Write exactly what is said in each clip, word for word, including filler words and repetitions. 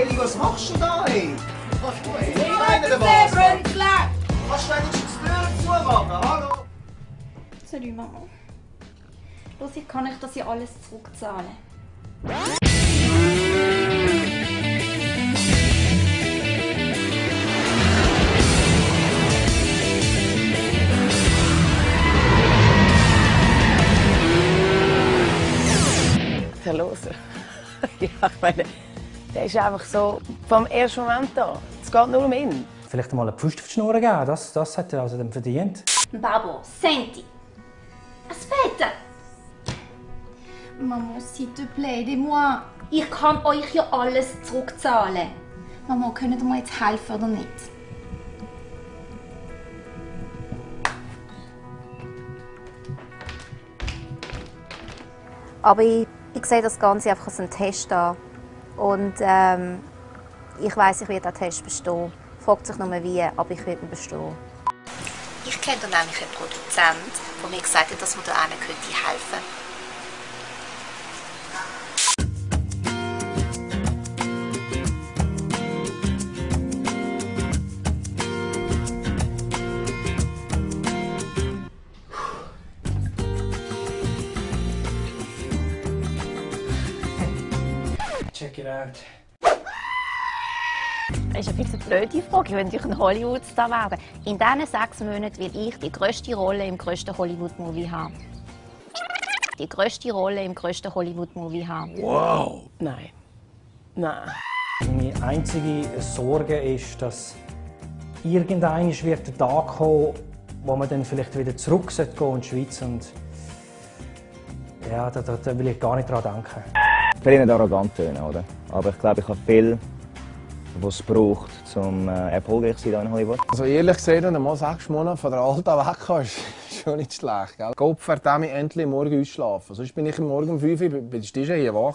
Eli, was machst du da, ey? Was du, ey? Ich meine, der was? Kannst du wenigstens die Tür zumachen? Hallo? Salut, Mama. Los, ich kann euch das ja alles zurückzahlen. Was ist denn los? Ja, ich meine, der ist einfach so vom ersten Moment da. Es geht nur um ihn. Vielleicht mal eine Pfust auf die Schnur geben, das, das hat er also dann verdient. Babbo, senti. Aspetta. Maman, s'il te plaît, aidez-moi. Ich kann euch ja alles zurückzahlen. Maman, könnt ihr mir jetzt helfen oder nicht? Aber ich, ich sehe das Ganze einfach als einen Test an. Und ähm, ich weiss, ich werde den Test bestehen. Fragt sich nur wie, aber ich werde ihn bestehen. Ich kenne nämlich einen Produzent, der mir gesagt hat, dass man da helfen könnte. Check it out. Das ist eine viel blöde Frage. Ich will natürlich ein Hollywood-Star werden. In diesen sechs Monaten will ich die grösste Rolle im grössten Hollywood-Movie haben. Die grösste Rolle im grössten Hollywood-Movie haben. Wow! Nein. Nein. Meine einzige Sorge ist, dass irgendwann wird der Tag kommen, wo man dann vielleicht wieder zurück gehen sollte in die Schweiz. Und ja, da, da, da will ich gar nicht daran denken. Ich will nicht arrogant tönen, oder? Aber ich glaube, ich habe viel, was es braucht, um äh, erfolgreich zu sein hier in Hollywood. Also ehrlich gesagt, wenn du mal sechs Monate von der Alta weg kannst, ist schon nicht schlecht. Gell? Gott verdammt mich endlich morgen ausschlafen. Sonst bin ich morgen um fünf Uhr bei der Stische hier wach.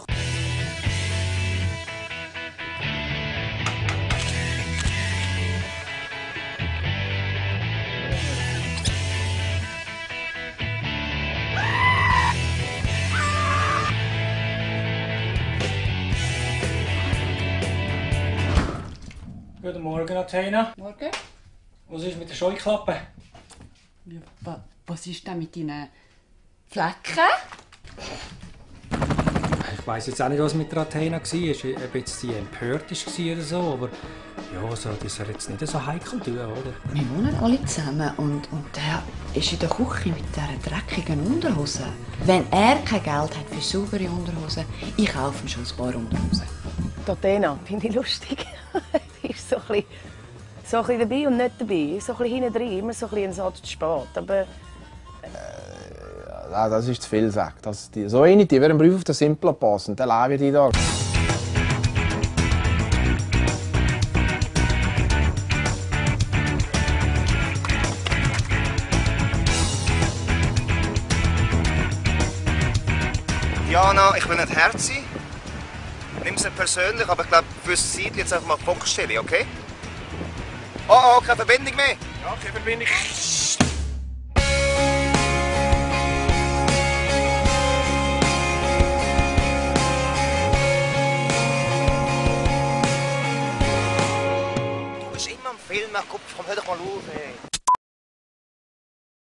Guten Morgen, Athena. Morgen. Was ist mit der Scheuklappe? Ja, wa, was ist denn mit deinen Flecken? Ich weiss jetzt auch nicht, was mit der Athena war. Ob jetzt sie empört war oder so, aber ja, also, das soll jetzt nicht so heikel tun, oder? Wir wohnen alle zusammen und, und der ist in der Küche mit dieser dreckigen Unterhose. Wenn er kein Geld hat für saubere Unterhosen, ich kaufe ihm schon ein paar Unterhosen. Die Athena finde ich lustig. Die ist so ein, bisschen, so ein bisschen dabei und nicht dabei. So ein bisschen hinten drin, immer so ein, bisschen ein Satz zu spät. Aber Äh, ja, das ist zu viel gesagt. Das, die, so eine, die wäre ein Brief auf den Simpler passen. Dann lebe ich die da. Jana, ich will nicht Herzi. Nimm es nicht persönlich, aber ich glaube, für die Zeit jetzt einfach mal Fokus stellen, okay? Oh, oh, keine Verbindung mehr. Ja, keine Verbindung. Du bist immer am Film, Kopf, komm, hör doch mal auf, ey.